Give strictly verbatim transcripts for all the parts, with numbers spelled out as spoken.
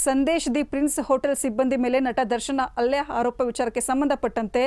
Sandesh the prince hotel ಸಿಬ್ಬಂದಿ ಮೇಲೆ ನಟ ದರ್ಶನ್ ಹಲ್ಲೆ ಆರೋಪ ವಿಚಾರಕ್ಕೆ ಸಂಬಂಧಪಟ್ಟಂತೆ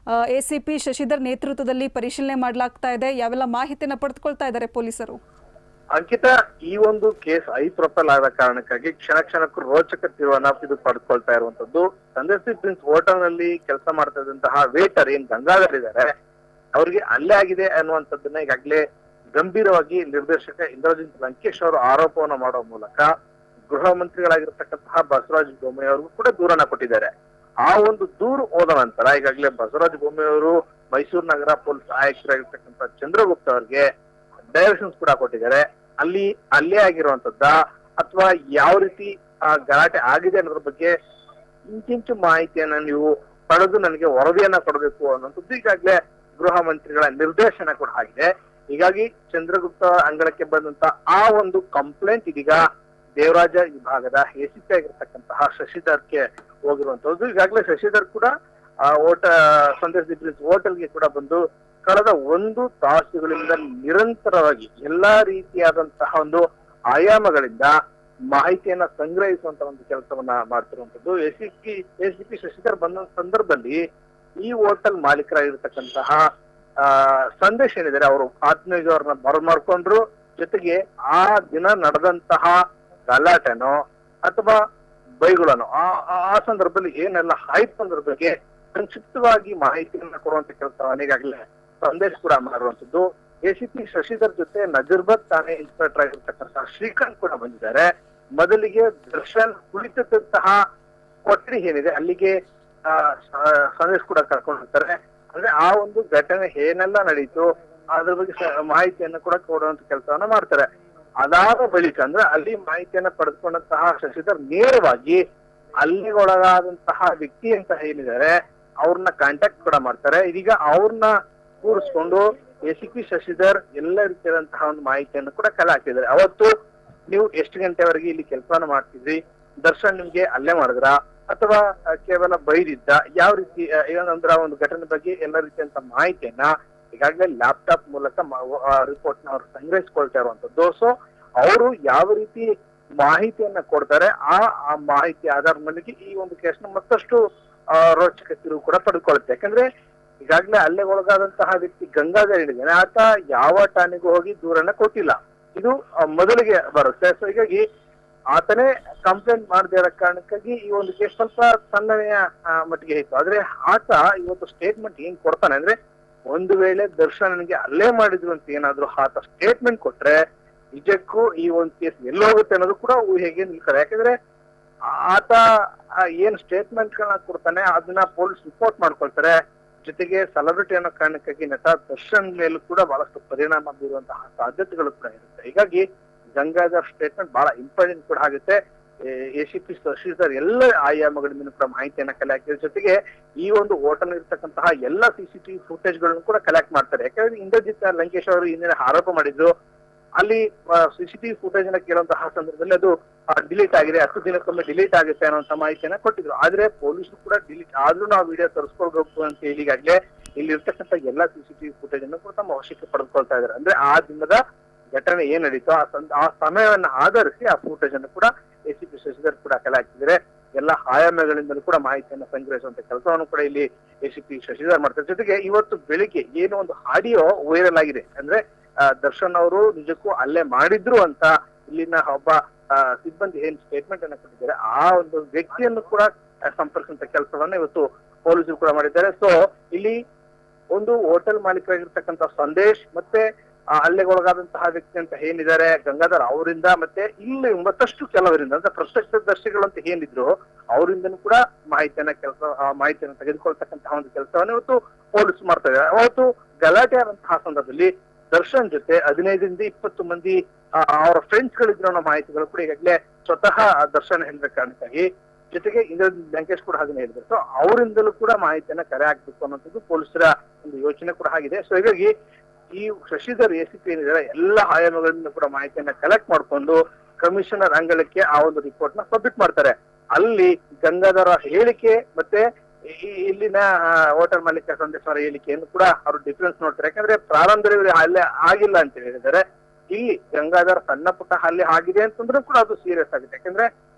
ಎಸಿಪಿ ಶಶಿಧರ್ ನೇತೃತ್ವದಲ್ಲಿ ಪರಿಶೀಲನೆ ಮಾಡಲಾಗ್ತಾ ಇದೆ. ಯಾವೆಲ್ಲ ಮಾಹಿತಿಯನ್ನು ಪಡೆದುಕೊಳ್ತಾ ಇದ್ದಾರೆ ಪೊಲೀಸರು? ಅಂಕಿತಾ, ಈ ಒಂದು ಕೇಸ್ ಐ ಪ್ರೊಫೈಲ್ ಆದ ಕಾರಣಕ್ಕಾಗಿ ಕ್ಷಣ ಕ್ಷಣಕ್ಕೂ ರೋಚಕ ತಿರುವನ್ನ ಇದು ಪಡೆದುಕೊಳ್ತಾ ಇರುವಂತದ್ದು. ಸಂದೇಶ್ ದಿ ಪ್ರಿನ್ಸ್ ಹೋಟೆಲ್ ನಲ್ಲಿ ಕೆಲಸ ಮಾಡ್ತಾ ಇದ್ದಂತಹ ವೇಟರ್ ಏನ್ ಗಂಗಾಧರ್ ಇದ್ದಾರೆ, ಅವ್ರಿಗೆ ಹಲ್ಲೆ ಆಗಿದೆ ಅನ್ನುವಂಥದ್ದನ್ನ ಈಗಾಗಲೇ ಗಂಭೀರವಾಗಿ ನಿರ್ದೇಶಕ ಇಂದ್ರಜಿತ್ ಲಂಕೇಶ್ ಅವರು ಆರೋಪವನ್ನ ಮಾಡುವ ಮೂಲಕ ಗೃಹ ಮಂತ್ರಿಗಳಾಗಿರ್ತಕ್ಕಂತಹ ಬಸವರಾಜ ಬೊಮ್ಮಾಯಿ ಅವ್ರಿಗೂ ಕೂಡ ದೂರನ್ನ ಕೊಟ್ಟಿದ್ದಾರೆ. ಆ ಒಂದು ದೂರು ಹೋದ ನಂತರ ಈಗಾಗಲೇ ಬಸವರಾಜ ಬೊಮ್ಮಾಯಿ ಅವರು ಮೈಸೂರು ನಗರ ಪೊಲೀಸ್ ಆಯುಕ್ತರಾಗಿರ್ತಕ್ಕಂಥ ಚಂದ್ರಗುಪ್ತ ಅವರಿಗೆ ಡೈರೆಕ್ಷನ್ಸ್ ಕೂಡ ಕೊಟ್ಟಿದ್ದಾರೆ. ಅಲ್ಲಿ ಹಲ್ಲೆ ಆಗಿರುವಂತದ್ದ ಅಥವಾ ಯಾವ ರೀತಿ ಆ ಗಲಾಟೆ ಆಗಿದೆ ಅನ್ನೋದ್ರ ಬಗ್ಗೆ ಇಂಚಿಂಚು ಮಾಹಿತಿಯನ್ನ ನೀವು ಪಡೆದು ನನಗೆ ವರದಿಯನ್ನ ಕೊಡಬೇಕು ಅನ್ನೋಂಥದ್ದು ಈಗಾಗಲೇ ಗೃಹ ಮಂತ್ರಿಗಳ ನಿರ್ದೇಶನ ಕೂಡ ಆಗಿದೆ. ಹೀಗಾಗಿ ಚಂದ್ರಗುಪ್ತ ಅಂಗಳಕ್ಕೆ ಬಂದಂತ ಆ ಒಂದು ಕಂಪ್ಲೇಂಟ್ ಇದೀಗ ದೇವರಾಜ ವಿಭಾಗದ ಎಸಿಪಿ ಆಗಿರ್ತಕ್ಕಂತಹ ಶಶಿಧರ್ಗೆ ಹೋಗಿರುವಂತದ್ದು. ಈಗಾಗಲೇ ಶಶಿಧರ್ ಕೂಡ ಆ ಓಟ ಸಂದೇಶ್ ದಿ ಪ್ರಿನ್ಸ್ ಹೋಟೆಲ್ಗೆ ಕೂಡ ಬಂದು ಕಳೆದ ಒಂದು ತಾಸುಗಳಿಂದ ನಿರಂತರವಾಗಿ ಎಲ್ಲಾ ರೀತಿಯಾದಂತಹ ಒಂದು ಆಯಾಮಗಳಿಂದ ಮಾಹಿತಿಯನ್ನ ಸಂಗ್ರಹಿಸುವಂತ ಒಂದು ಕೆಲಸವನ್ನ ಮಾಡ್ತಿರುವಂತದ್ದು. ಎಸಿಪಿ ಎಸಿಪಿ ಶಶಿಧರ್ ಬಂದ ಸಂದರ್ಭದಲ್ಲಿ ಈ ಹೋಟೆಲ್ ಮಾಲೀಕರಾಗಿರ್ತಕ್ಕಂತಹ ಆ ಸಂದೇಶ್ ಏನಿದ್ದಾರೆ ಅವರು ಆತ್ಮೀಯವ್ರನ್ನ ಬರಮಾಡ್ಕೊಂಡ್ರು. ಜೊತೆಗೆ ಆ ದಿನ ನಡೆದಂತಹ ಗಲಾಟೆನೋ ಅಥವಾ ಬೈಗಳನೋ ಆ ಆ ಸಂದರ್ಭದಲ್ಲಿ ಏನೆಲ್ಲ ಆಯ್ತು ಅನ್ನೋದ್ರ ಬಗ್ಗೆ ಸಂಕ್ಷಿಪ್ತವಾಗಿ ಮಾಹಿತಿಯನ್ನ ಕೊಡುವಂತ ಕೆಲಸವನ್ನು ಈಗಾಗಲೇ ಸಂದೇಶ್ ಕೂಡ ಮಾಡಿರುವಂತದ್ದು. ಎಸಿಪಿ ಶಶಿಧರ್ ಜೊತೆ ನಜರ್ಬತ್ ಠಾಣೆ ಇನ್ಸ್ಪೆಕ್ಟರ್ ಆಗಿರ್ತಕ್ಕಂತಹ ಶ್ರೀಕಾಂತ್ ಕೂಡ ಬಂದಿದ್ದಾರೆ. ಮೊದಲಿಗೆ ದರ್ಶನ್ ಕುಳಿತಂತಹ ಕೊಠಡಿ ಏನಿದೆ ಅಲ್ಲಿಗೆ ಆ ಸಂದೇಶ್ ಕೂಡ ಕರ್ಕೊಂಡು ಹೋಗ್ತಾರೆ. ಅಂದ್ರೆ ಆ ಒಂದು ಘಟನೆ ಏನೆಲ್ಲ ನಡೀತು ಅದ್ರ ಬಗ್ಗೆ ಮಾಹಿತಿಯನ್ನ ಕೂಡ ಕೊಡುವಂತ ಕೆಲಸವನ್ನ ಮಾಡ್ತಾರೆ. ಅದಾದ ಬಳಿಕ ಅಂದ್ರೆ ಅಲ್ಲಿ ಮಾಹಿತಿಯನ್ನ ಪಡೆದುಕೊಂಡಂತಹ ಶಶಿಧರ್ ನೇರವಾಗಿ ಅಲ್ಲಿಗೊಳಗಾದಂತಹ ವ್ಯಕ್ತಿ ಅಂತ ಏನಿದ್ದಾರೆ ಅವ್ರನ್ನ ಕಾಂಟ್ಯಾಕ್ಟ್ ಕೂಡ ಮಾಡ್ತಾರೆ. ಇದೀಗ ಅವ್ರನ್ನ ಕೂರಿಸ್ಕೊಂಡು ಎಸಿಪಿ ಶಶಿಧರ್ ಎಲ್ಲ ರೀತಿಯಾದಂತಹ ಒಂದು ಮಾಹಿತಿಯನ್ನು ಕೂಡ ಕಲೆ ಹಾಕಿದ್ದಾರೆ. ಅವತ್ತು ನೀವು ಎಷ್ಟು ಗಂಟೆವರೆಗೆ ಇಲ್ಲಿ ಕೆಲಸವನ್ನ ಮಾಡ್ತಿದ್ರಿ, ದರ್ಶನ್ ನಿಮ್ಗೆ ಅಲ್ಲೇ ಮಾಡಿದ್ರ ಅಥವಾ ಕೇವಲ ಬೈದಿದ್ದ, ಯಾವ ರೀತಿ ಏನಂದ್ರ ಒಂದು ಘಟನೆ ಬಗ್ಗೆ ಎಲ್ಲ ರೀತಿಯಂತ ಮಾಹಿತಿಯನ್ನ ಈಗಾಗಲೇ ಲ್ಯಾಪ್ಟಾಪ್ ಮೂಲಕ ರಿಪೋರ್ಟ್ ನ ಅವ್ರು ಸಂಗ್ರಹಿಸ್ಕೊಳ್ತಾ ಇರುವಂತದ್ದು. ಸೊ ಅವರು ಯಾವ ರೀತಿ ಮಾಹಿತಿಯನ್ನ ಕೊಡ್ತಾರೆ ಆ ಆ ಮಾಹಿತಿ ಆಧಾರದ ಮೇಲೆ ಈ ಒಂದು ಕೇಸ್ನ ಮತ್ತಷ್ಟು ರೋಚಕ ತಿರುವು ಕೂಡ ಪಡೆದುಕೊಳ್ಳುತ್ತೆ. ಯಾಕಂದ್ರೆ ಈಗಾಗಲೇ ಅಲ್ಲೇ ಒಳಗಾದಂತಹ ವ್ಯಕ್ತಿ ಗಂಗಾಧರ್ ಹೇಳಿದ್ದಾನೆ, ಆತ ಯಾವ ಠಾಣೆಗೂ ಹೋಗಿ ದೂರನ್ನ ಕೊಟ್ಟಿಲ್ಲ. ಇದು ಮೊದಲಿಗೆ ಬರುತ್ತೆ. ಸೊ ಹೀಗಾಗಿ ಆತನೇ ಕಂಪ್ಲೇಂಟ್ ಮಾಡದೇ ಇರೋ ಕಾರಣಕ್ಕಾಗಿ ಈ ಒಂದು ಕೇಸ್ ಸ್ವಲ್ಪ ತಣ್ಣನೆಯ ಮಟ್ಟಿಗೆ ಇತ್ತು. ಆದ್ರೆ ಆತ ಇವತ್ತು ಸ್ಟೇಟ್ಮೆಂಟ್ ಏನ್ ಕೊಡ್ತಾನೆ ಅಂದ್ರೆ, ಒಂದು ವೇಳೆ ದರ್ಶನ್ ನನಗೆ ಅಲ್ಲೇ ಮಾಡಿದ್ರು ಅಂತ ಏನಾದ್ರು ಆತ ಸ್ಟೇಟ್ಮೆಂಟ್ ಕೊಟ್ರೆ ನಿಜಕ್ಕೂ ಈ ಒಂದು ಕೇಸ್ ಎಲ್ಲೋಗುತ್ತೆ ಅನ್ನೋದು ಕೂಡ ಊಹೆಗೆ ನಿಲ್ತಾರೆ. ಯಾಕಂದ್ರೆ ಆತ ಏನ್ ಸ್ಟೇಟ್ಮೆಂಟ್ ಗಳನ್ನ ಕೊಡ್ತಾನೆ ಅದನ್ನ ಪೊಲೀಸ್ ರಿಪೋರ್ಟ್ ಮಾಡ್ಕೊಳ್ತಾರೆ. ಜೊತೆಗೆ ಸೆಲೆಬ್ರಿಟಿ ಅನ್ನೋ ಕಾರಣಕ್ಕಾಗಿ ನಟ ದರ್ಶನ್ ಮೇಲೂ ಕೂಡ ಬಹಳಷ್ಟು ಪರಿಣಾಮ ಬೀರುವಂತಹ ಸಾಧ್ಯತೆಗಳು ಕೂಡ ಇರುತ್ತೆ. ಹೀಗಾಗಿ ಗಂಗಾಧರ್ ಸ್ಟೇಟ್ಮೆಂಟ್ ಬಹಳ ಇಂಪಾರ್ಟೆಂಟ್ ಕೂಡ ಆಗುತ್ತೆ. ಎಸಿಪಿ ಶಶಿಧರ್ ಎಲ್ಲ ಆಯಾಮಗಳಿಂದ ಕೂಡ ಮಾಹಿತಿಯನ್ನ ಕಲೆ ಹಾಕಿದ್ರೆ ಜೊತೆಗೆ ಈ ಒಂದು ಹೋಟೆಲ್ ಇರ್ತಕ್ಕಂತಹ ಎಲ್ಲ ಸಿಸಿಟಿವಿ ಫುಟೇಜ್ ಗಳನ್ನು ಕೂಡ ಕಲೆಕ್ಟ್ ಮಾಡ್ತಾರೆ. ಯಾಕಂದ್ರೆ ಇಂದ್ರಜಿತ್ ಲಂಕೇಶ್ ಅವರು ಹಿಂದಿನ ಆರೋಪ ಮಾಡಿದ್ರು, ಅಲ್ಲಿ ಸಿಸಿಟಿವಿ ಫುಟೇಜ್ ಅನ್ನ ಕೇಳುವಂತಹ ಸಂದರ್ಭದಲ್ಲಿ ಅದು ಡಿಲೀಟ್ ಆಗಿದೆ, ಹತ್ತು ದಿನಕ್ಕೊಮ್ಮೆ ಡಿಲೀಟ್ ಆಗುತ್ತೆ ಅನ್ನೋಂಥ ಮಾಹಿತಿಯನ್ನ ಕೊಟ್ಟಿದ್ರು. ಆದ್ರೆ ಪೊಲೀಸರು ಕೂಡ ಡಿಲೀಟ್ ಆದ್ರೂ ನಾವು ವಿಡಿಯೋ ತರಿಸ್ಕೊಳ್ಬೇಕು ಅಂತ ಹೇಳಿ ಈಗಾಗಲೇ ಇಲ್ಲಿ ಇರ್ತಕ್ಕಂಥ ಎಲ್ಲಾ ಸಿಸಿಟಿವಿ ಫುಟೇಜ್ ಅನ್ನು ಕೂಡ ತಮ್ಮ ವಶಕ್ಕೆ ಪಡೆದುಕೊಳ್ತಾ ಇದ್ದಾರೆ. ಅಂದ್ರೆ ಆ ದಿನದ ಘಟನೆ ಏನ್ ನಡೀತೋ ಆ ಆ ಸಮಯವನ್ನ ಆಧರಿಸಿ ಆ ಫುಟೇಜ್ ಅನ್ನು ಕೂಡ ಎಸಿಪಿ ಶಶಿಧರ್ ಕೂಡ ಕಲೆ ಹಾಕಿದ್ದಾರೆ. ಎಲ್ಲ ಆಯಾಮಗಳಿಂದಲೂ ಕೂಡ ಮಾಹಿತಿಯನ್ನ ಸಂಗ್ರಹಿಸುವಂತ ಕೆಲಸವನ್ನು ಕೂಡ ಇಲ್ಲಿ ಎಸಿಪಿ ಶಶಿಧರ್ ಮಾಡ್ತಾರೆ. ಜೊತೆಗೆ ಇವತ್ತು ಬೆಳಿಗ್ಗೆ ಏನು ಒಂದು ಆಡಿಯೋ ವೈರಲ್ ಆಗಿದೆ, ಅಂದ್ರೆ ದರ್ಶನ್ ಅವರು ನಿಜಕ್ಕೂ ಅಲ್ಲೇ ಮಾಡಿದ್ರು ಅಂತ ಇಲ್ಲಿನ ಒಬ್ಬ ಸಿಬ್ಬಂದಿ ಏನ್ ಸ್ಟೇಟ್ಮೆಂಟ್ ಅನ್ನ ಕೊಟ್ಟಿದ್ದಾರೆ ಆ ಒಂದು ವ್ಯಕ್ತಿಯನ್ನು ಕೂಡ ಸಂಪರ್ಕಿಸುವಂತ ಕೆಲಸವನ್ನ ಇವತ್ತು ಪೊಲೀಸರು ಕೂಡ ಮಾಡಿದ್ದಾರೆ. ಸೊ ಇಲ್ಲಿ ಒಂದು ಹೋಟೆಲ್ ಮಾಲೀಕರಾಗಿರ್ತಕ್ಕಂಥ ಸಂದೇಶ್ ಮತ್ತೆ ಹಲ್ಲೆಗೊಳಗಾದಂತಹ ವ್ಯಕ್ತಿ ಅಂತ ಏನಿದ್ದಾರೆ ಗಂಗಾಧರ್ ಅವರಿಂದ ಮತ್ತೆ ಇಲ್ಲಿ ಮತ್ತಷ್ಟು ಕೆಲವರಿಂದ ಅಂದ್ರೆ ಪ್ರತ್ಯಕ್ಷದರ್ಶಿಗಳು ಅಂತ ಏನಿದ್ರು ಅವರಿಂದನೂ ಕೂಡ ಮಾಹಿತಿಯನ್ನ ಕೆಲಸ ಮಾಹಿತಿಯನ್ನು ತೆಗೆದುಕೊಳ್ತಕ್ಕಂತಹ ಒಂದು ಕೆಲಸವನ್ನು ಇವತ್ತು ಪೊಲೀಸ್ ಮಾಡ್ತಾ ಇದ್ದಾರೆ. ಅವತ್ತು ಗಲಾಟೆ ಆದಂತಹ ಸಂದರ್ಭದಲ್ಲಿ ದರ್ಶನ್ ಜೊತೆ ಹದಿನೈದರಿಂದ ಇಪ್ಪತ್ತು ಮಂದಿ ಅವರ ಫ್ರೆಂಡ್ಸ್ ಗಳಿದ್ರು ಅನ್ನೋ ಮಾಹಿತಿಗಳು ಕೂಡ ಈಗಾಗಲೇ ಸ್ವತಃ ದರ್ಶನ್ ಹೇಳಿದ ಕಾರಣಕ್ಕಾಗಿ ಜೊತೆಗೆ ಇಂದ್ರ ಲಂಕೇಶ್ ಕೂಡ ಹಾಗೆ ಹೇಳಿದ್ರು. ಸೊ ಅವರಿಂದಲೂ ಕೂಡ ಮಾಹಿತಿಯನ್ನ ಕರೆ ಹಾಕ್ಬೇಕು ಅನ್ನೋಂಥದ್ದು ಪೊಲೀಸರ ಒಂದು ಯೋಚನೆ ಕೂಡ ಆಗಿದೆ. ಸೊ ಹೀಗಾಗಿ ಈ ಶಶಿಧರ್ ಎಸಿಪಿ ಏನಿದ್ದಾರೆ ಎಲ್ಲ ಆಯಾಮಗಳಿಂದ ಕೂಡ ಮಾಹಿತಿಯನ್ನ ಕಲೆಕ್ಟ್ ಮಾಡ್ಕೊಂಡು ಕಮಿಷನರ್ ಅಂಗಳಕ್ಕೆ ಆ ಒಂದು ರಿಪೋರ್ಟ್ ನ ಸಬ್ಮಿಟ್ ಮಾಡ್ತಾರೆ. ಅಲ್ಲಿ ಗಂಗಾಧರ ಹೇಳಿಕೆ ಮತ್ತೆ ಇಲ್ಲಿನ ಹೋಟೆಲ್ ಮಾಲೀಕ ಸಂದೇಶ್ವರ ಹೇಳಿಕೆಯನ್ನು ಕೂಡ ಅವರು ಡಿಫರೆನ್ಸ್ ನೋಡ್ತಾರೆ. ಯಾಕಂದ್ರೆ ಪ್ರಾರಂಭದಲ್ಲಿ ಹಲ್ಲೆ ಆಗಿಲ್ಲ ಅಂತ ಹೇಳಿದ್ದಾರೆ, ಇಲ್ಲಿ ಗಂಗಾಧರ ಸಣ್ಣ ಪುಟ್ಟ ಹಲ್ಲೆ ಆಗಿದೆ ಅಂತಂದ್ರೂ ಕೂಡ ಅದು ಸೀರಿಯಸ್ ಆಗುತ್ತೆ. ಯಾಕಂದ್ರೆ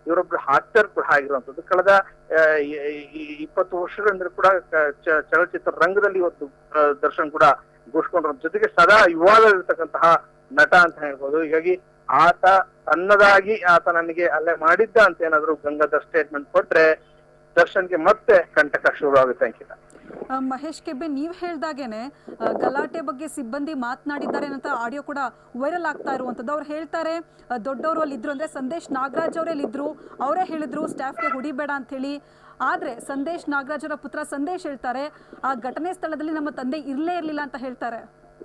ಇವರೊಬ್ರು ಹಾಕ್ಟರ್ ಕೂಡ ಆಗಿರುವಂತದ್ದು. ಕಳೆದ ಇಪ್ಪತ್ತು ವರ್ಷಗಳಿಂದ ಕೂಡ ಚಲನಚಿತ್ರ ರಂಗದಲ್ಲಿ ಇವತ್ತು ದರ್ಶನ್ ಕೂಡ ಘೋಷಿಕೊಂಡ್ರ ಜೊತೆಗೆ ಸದಾ ಯುವಾದಲ್ಲಿರ್ತಕ್ಕಂತಹ ನಟ ಅಂತ ಹೇಳ್ಬೋದು. ಹೀಗಾಗಿ ಆತ ತನ್ನದಾಗಿ ಆತ ನನಗೆ ಅಲ್ಲೇ ಮಾಡಿದ್ದ ಅಂತ ಏನಾದ್ರು ಗಂಗಾಧರ್ ಸ್ಟೇಟ್ಮೆಂಟ್ ಕೊಟ್ರೆ ದರ್ಶನ್ಗೆ ಮತ್ತೆ ಕಂಟಕ ಶುರು ಆಗುತ್ತೆ ಅಂಕಿತ. ಮಹೇಶ್ ಕೆಬ್ಬೆ, ನೀವು ಹೇಳ್ದಾಗೇನೆ ಗಲಾಟೆ ಬಗ್ಗೆ ಸಿಬ್ಬಂದಿ ಮಾತನಾಡಿದ್ದಾರೆ ಅಂತ ಆಡಿಯೋ ಕೂಡ ವೈರಲ್ ಆಗ್ತಾ ಇರುವಂಥದ್ದು. ಅವ್ರು ಹೇಳ್ತಾರೆ ದೊಡ್ಡವರು ಅಲ್ಲಿ ಇದ್ರು, ಅಂದ್ರೆ ಸಂದೇಶ್ ನಾಗರಾಜ್ ಅವರೇ ಇದ್ರು, ಅವರೇ ಹೇಳಿದ್ರು ಸ್ಟಾಫ್ಗೆ ಹೊಡಿಬೇಡ ಅಂತ ಹೇಳಿ. ಆದ್ರೆ ಸಂದೇಶ್ ನಾಗರಾಜ್ ಅವರ ಪುತ್ರ ಸಂದೇಶ್ ಹೇಳ್ತಾರೆ ಆ ಘಟನೆ ಸ್ಥಳದಲ್ಲಿ ನಮ್ಮ ತಂದೆ ಇರ್ಲೇ ಇರ್ಲಿಲ್ಲ ಅಂತ ಹೇಳ್ತಾರೆ.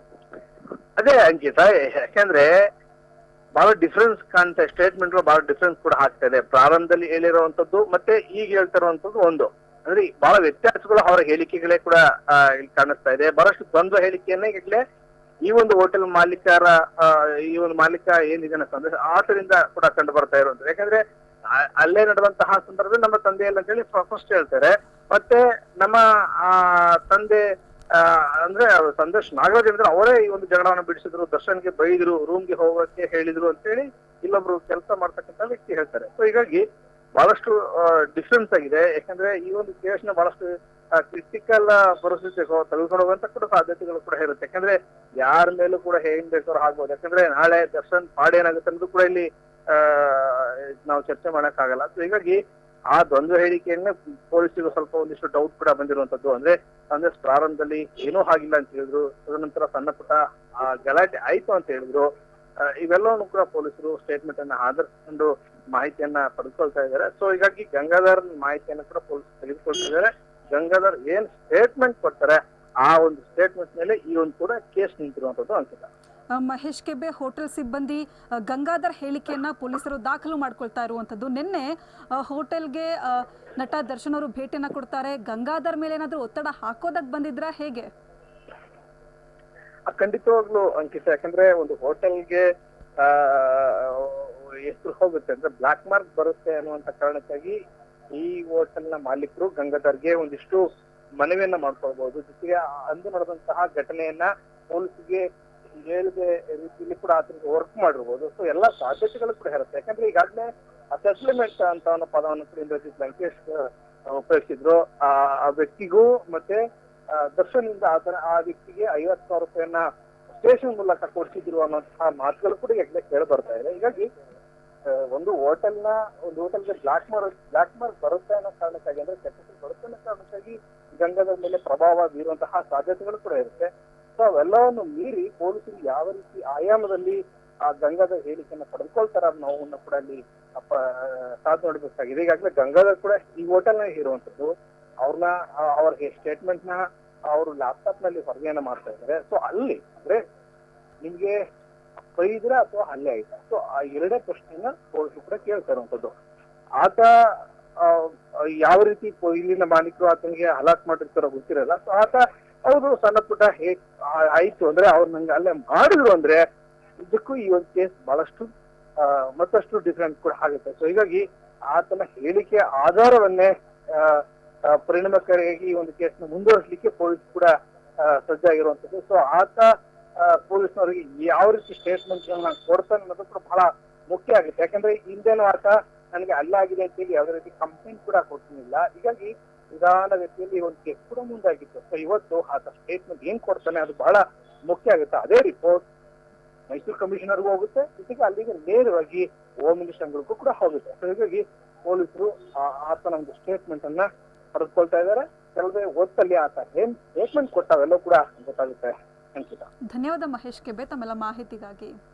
ಅದೇ ಅಂಕಿತ, ಯಾಕಂದ್ರೆ ಬಹಳ ಡಿಫ್ರೆನ್ಸ್ ಕಾಣ್ತಾ ಸ್ಟೇಟ್ಮೆಂಟ್ ಬಹಳ ಡಿಫ್ರೆನ್ಸ್ ಕೂಡ ಆಗ್ತಾ ಇದೆ. ಪ್ರಾರಂಭದಲ್ಲಿ ಹೇಳಿರುವಂತದ್ದು ಮತ್ತೆ ಈಗ ಹೇಳ್ತಿರುವಂತದ್ದು ಒಂದು, ಅಂದ್ರೆ ಬಹಳ ವ್ಯತ್ಯಾಸಗಳು ಅವರ ಹೇಳಿಕೆಗಳೇ ಕೂಡ ಇಲ್ಲಿ ಕಾಣಿಸ್ತಾ ಇದೆ. ಬಹಳಷ್ಟು ದ್ವಂದ್ವ ಹೇಳಿಕೆಯನ್ನೇ ಈಗಲೇ ಈ ಒಂದು ಹೋಟೆಲ್ ಮಾಲೀಕರ ಈ ಒಂದು ಮಾಲೀಕ ಏನಿದೆ ಸಂದೇಶ ಆತರಿಂದ ಕೂಡ ಕಂಡು ಬರ್ತಾ ಇರುವಂತದ್ದು. ಯಾಕಂದ್ರೆ ಅಲ್ಲೇ ನಡೆದಂತಹ ಸಂದರ್ಭದಲ್ಲಿ ನಮ್ಮ ತಂದೆ ಇಲ್ಲ ಅಂತ ಹೇಳಿ ಫಸ್ಟ್ ಹೇಳ್ತಾರೆ. ಮತ್ತೆ ನಮ್ಮ ಆ ತಂದೆ ಆ ಅಂದ್ರೆ ಸಂದೇಶ್ ನಾಗರಾಜ್ ಅಂದ್ರೆ ಅವರೇ ಈ ಒಂದು ಜಗಳವನ್ನು ಬಿಡಿಸಿದ್ರು, ದರ್ಶನ್ಗೆ ಬೈದ್ರು, ರೂಮ್ಗೆ ಹೋಗೋಕೆ ಹೇಳಿದ್ರು ಅಂತ ಹೇಳಿ ಇಲ್ಲೊಬ್ರು ಕೆಲಸ ಮಾಡ್ತಕ್ಕಂಥ ವ್ಯಕ್ತಿ ಹೇಳ್ತಾರೆ. ಸೊ ಹೀಗಾಗಿ ಬಹಳಷ್ಟು ಡಿಫ್ರೆನ್ಸ್ ಆಗಿದೆ. ಯಾಕಂದ್ರೆ ಈ ಒಂದು ಕೇಸ್ನ ಬಹಳಷ್ಟು ಕ್ರಿಟಿಕಲ್ ಪರಿಸ್ಥಿತಿ ತೆಗೆದುಕೊಂಡು ಹೋಗುವಂತ ಕೂಡ ಸಾಧ್ಯತೆಗಳು ಕೂಡ ಇರುತ್ತೆ. ಯಾಕಂದ್ರೆ ಯಾರ ಮೇಲೂ ಕೂಡ ಹೇಗ್ ಬೇಕಾದ್ರೂ ಆಗ್ಬೋದು. ಯಾಕಂದ್ರೆ ನಾಳೆ ದರ್ಶನ್ ಪಾಡ್ ಏನಾಗುತ್ತೆ ಅನ್ನೋದು ಕೂಡ ಇಲ್ಲಿ ಆ ನಾವು ಚರ್ಚೆ ಮಾಡಕ್ ಆಗಲ್ಲ. ಸೊ ಹೀಗಾಗಿ ಆ ದ್ವಂದ್ವ ಹೇಳಿಕೆಯನ್ನ ಪೊಲೀಸರಿಗೂ ಸ್ವಲ್ಪ ಒಂದಿಷ್ಟು ಡೌಟ್ ಕೂಡ ಬಂದಿರುವಂತದ್ದು. ಅಂದ್ರೆ ಅಂದ್ರೆ ಪ್ರಾರಂಭದಲ್ಲಿ ಏನೂ ಆಗಿಲ್ಲ ಅಂತ ಹೇಳಿದ್ರು, ತದನಂತರ ಸಣ್ಣ ಪುಟ್ಟ ಆ ಗಲಾಟೆ ಆಯ್ತು ಅಂತ ಹೇಳಿದ್ರು. ಇವೆಲ್ಲವನ್ನು ಕೂಡ ಪೊಲೀಸರು ಸ್ಟೇಟ್ಮೆಂಟ್ ಅನ್ನ ಆಧರಿಸಿಕೊಂಡು ಮಾಹಿತಿಯನ್ನ ಪಡೆದುಕೊಳ್ತಾ ಇದ್ದಾರೆ. ಸೊ ಹೀಗಾಗಿ ಗಂಗಾಧರ್ ಮಾಹಿತಿಯನ್ನ ಕೂಡ ಪೊಲೀಸರು ತೆಗೆದುಕೊಳ್ತಾ ಇದ್ದಾರೆ. ಗಂಗಾಧರ್ ಏನ್ ಸ್ಟೇಟ್ಮೆಂಟ್ ಕೊಡ್ತಾರೆ ಆ ಒಂದು ಸ್ಟೇಟ್ಮೆಂಟ್ ಮೇಲೆ ಈ ಒಂದು ಕೂಡ ಕೇಸ್ ನಿಂತಿರುವಂತದ್ದು ಅಂಕಿತ. ಮಹೇಶ್ ಕೆಬ್ಬೆ, ಹೋಟೆಲ್ ಸಿಬ್ಬಂದಿ ಗಂಗಾಧರ್ ಹೇಳಿಕೆಯನ್ನ ಪೊಲೀಸರು ದಾಖಲು ಮಾಡ್ಕೊಳ್ತಾ ಇರುವಂತದ್ದು. ನಿನ್ನೆ ಹೋಟೆಲ್ಗೆ ನಟ ದರ್ಶನ್ ಅವರು ಭೇಟಿಯನ್ನ ಕೊಡ್ತಾರೆ. ಗಂಗಾಧರ್ ಮೇಲೆ ಏನಾದ್ರೂ ಒತ್ತಡ ಹಾಕೋದಕ್ ಬಂದಿದ್ರ ಹೇಗೆ? ಖಂಡಿತವಾಗ್ಲು ಅಂಕಿತ, ಯಾಕಂದ್ರೆ ಒಂದು ಹೋಟೆಲ್ಗೆ ಆ ಹೆಸರು ಹೋಗುತ್ತೆ ಅಂದ್ರೆ ಬ್ಲಾಕ್ ಮಾರ್ಕ್ ಬರುತ್ತೆ ಅನ್ನುವಂತ ಕಾರಣಕ್ಕಾಗಿ ಈ ಹೋಟೆಲ್ ನ ಮಾಲೀಕರು ಗಂಗಾಧರ್ಗೆ ಒಂದಿಷ್ಟು ಮನವಿಯನ್ನ ಮಾಡ್ಕೊಳ್ಬಹುದು. ಜೊತೆಗೆ ಅಂದು ನಡೆದಂತಹ ಘಟನೆಯನ್ನ ಪೊಲೀಸ್ಗೆ ಹೇಳಿದೆ ರೀತಿಯಲ್ಲಿ ಕೂಡ ಆತನಿಗೆ ವರ್ಕ್ ಮಾಡಿರ್ಬೋದು. ಸೊ ಎಲ್ಲಾ ಸಾಧ್ಯತೆಗಳು ಕೂಡ ಇರುತ್ತೆ. ಯಾಕಂದ್ರೆ ಈಗಾಗಲೇ ಸೆಟ್ಲ್ಮೆಂಟ್ ಅಂತ ಅನ್ನೋ ಪದವನ್ನು ಕೂಡ ಇಂದ್ರಜಿತ್ ಲಂಕೇಶ್ ಉಪಯೋಗಿಸಿದ್ರು. ಆ ವ್ಯಕ್ತಿಗೂ ಮತ್ತೆ ದರ್ಶನ್ ಇಂದ ಆತನ ಆ ವ್ಯಕ್ತಿಗೆ ಐವತ್ತು ಸಾವಿರ ರೂಪಾಯಿಯನ್ನ ಸ್ಟೇಷನ್ ಮೂಲಕ ಕೊಡಿಸಿದ್ರು ಅನ್ನೋಂತಹ ಮಾತುಗಳು ಕೂಡ ಈಗಲೇ ಕೇಳಿ ಬರ್ತಾ ಇದೆ. ಹೀಗಾಗಿ ಒಂದು ಹೋಟೆಲ್ ನ ಒಂದು ಹೋಟೆಲ್ಗೆ ಬ್ಲಾಕ್ ಮಾರ್ಕ್ ಬ್ಲಾಕ್ ಮಾರ್ಕ್ ಬರುತ್ತೆ ಅನ್ನೋ ಕಾರಣಕ್ಕಾಗಿ ಅಂದ್ರೆ ಕೆಟ್ಟದ್ದು ಬರುತ್ತೆ ಅನ್ನೋ ಕಾರಣಕ್ಕಾಗಿ ಗಂಗಾಧರ್ ಮೇಲೆ ಪ್ರಭಾವ ಬೀರುವಂತಹ ಸಾಧ್ಯತೆಗಳು ಕೂಡ ಇರುತ್ತೆ. ಸೊ ಅವೆಲ್ಲವನ್ನು ಮೀರಿ ಪೊಲೀಸರು ಯಾವ ರೀತಿ ಆಯಾಮದಲ್ಲಿ ಆ ಗಂಗಾಧರ್ ಹೇಳಿಕೆಯನ್ನ ಪಡೆದುಕೊಳ್ತಾರ ನಾವು ಕೂಡ ಅಲ್ಲಿ ಸಾಧ್ ನೋಡ್ಬೇಕಾಗಿದೆ. ಈಗಾಗಲೇ ಗಂಗಾಧರ್ ಕೂಡ ಈ ಹೋಟೆಲ್ ನ ಇರುವಂತದ್ದು. ಅವ್ರನ್ನ ಅವ್ರ ಸ್ಟೇಟ್ಮೆಂಟ್ ನ ಅವರು ಲ್ಯಾಪ್ಟಾಪ್ ನಲ್ಲಿ ಹೊರಗೆಯನ್ನ ಮಾಡ್ತಾ ಇದ್ದಾರೆ. ಸೊ ಅಲ್ಲಿ ಅಂದ್ರೆ ನಿಮ್ಗೆ ಬೈದ್ರ ಅಥವಾ ಹಲ್ಲೆ ಆಯ್ತಾ? ಸೊ ಆ ಎರಡೇ ಪ್ರಶ್ನೆಯನ್ನ ಪೊಲೀಸರು ಕೂಡ ಕೇಳ್ತಾ ಇರುವಂತದ್ದು. ಆತ ಯಾವ ರೀತಿ ಇಲ್ಲಿನ ಮಾಲೀಕರು ಆತನಿಗೆ ಹಲಾಕ್ ಮಾಡಿರ್ತಾರೋ ಗೊತ್ತಿರಲ್ಲ. ಸೊ ಆತ ಹೌದು ಸಣ್ಣ ಪುಟ್ಟ ಹೇಗ್ ಆಯ್ತು ಅಂದ್ರೆ ಅವ್ರು ನಂಗೆ ಅಲ್ಲೇ ಮಾಡಿದ್ರು ಅಂದ್ರೆ ಇದಕ್ಕೂ ಈ ಒಂದು ಕೇಸ್ ಬಹಳಷ್ಟು ಆ ಮತ್ತಷ್ಟು ಡಿಫ್ರೆಂಟ್ ಕೂಡ ಆಗುತ್ತೆ. ಸೊ ಹೀಗಾಗಿ ಆತನ ಹೇಳಿಕೆ ಆಧಾರವನ್ನೇ ಪರಿಣಾಮಕಾರಿಯಾಗಿ ಈ ಒಂದು ಕೇಸ್ನ ಮುಂದುವರಿಸಲಿಕ್ಕೆ ಪೊಲೀಸ್ ಕೂಡ ಸಜ್ಜಾಗಿರುವಂತದ್ದು. ಸೊ ಆತ ಪೊಲೀಸ್ನವರಿಗೆ ಯಾವ ರೀತಿ ಸ್ಟೇಟ್ಮೆಂಟ್ ಕೊಡ್ತಾನೆ ಅನ್ನೋದು ಕೂಡ ಬಹಳ ಮುಖ್ಯ ಆಗುತ್ತೆ. ಯಾಕಂದ್ರೆ ಹಿಂದೇನು ಆತ ನನಗೆ ಅಲ್ಲಾಗಿದೆ ಅಂತ ಹೇಳಿ ಯಾವುದೇ ರೀತಿ ಕಂಪ್ಲೇಂಟ್ ಕೂಡ ಕೊಡ್ತಿರ್ಲಿಲ್ಲ. ಹೀಗಾಗಿ ನಿಧಾನ ವ್ಯಕ್ತಿಯಲ್ಲಿ ಒಂದು ಕೇಸ್ ಕೂಡ ಮುಂದಾಗಿತ್ತು. ಸೊ ಇವತ್ತು ಆತ ಸ್ಟೇಟ್ಮೆಂಟ್ ಏನ್ ಕೊಡ್ತಾನೆ ಅದು ಬಹಳ ಮುಖ್ಯ ಆಗುತ್ತೆ. ಅದೇ ರಿಪೋರ್ಟ್ ಮೈಸೂರು ಕಮಿಷನರ್ಗೂ ಹೋಗುತ್ತೆ, ಜೊತೆಗೆ ಅಲ್ಲಿಗೆ ನೇರವಾಗಿ ಹೋಮ್ ಮಿನಿಸ್ಟರ್ಗಳಿಗೂ ಕೂಡ ಹೋಗುತ್ತೆ. ಸೊ ಹೀಗಾಗಿ ಪೊಲೀಸರು ಆತನ ಒಂದು ಸ್ಟೇಟ್ಮೆಂಟ್ ಅನ್ನ ಪಡೆದುಕೊಳ್ತಾ ಇದ್ದಾರೆ. ಕೆಲವೇ ಹೊತ್ತಲ್ಲಿ ಆತ ಏನ್ ಸ್ಟೇಟ್ಮೆಂಟ್ ಕೊಟ್ಟಾವೆಲ್ಲೋ ಕೂಡ ಗೊತ್ತಾಗುತ್ತೆ ಅಂಕಿತ. ಧನ್ಯವಾದ ಮಹೇಶ್ ಕೆಬ್ಬೆ ತಮ್ಮೆಲ್ಲ ಮಾಹಿತಿಗಾಗಿ.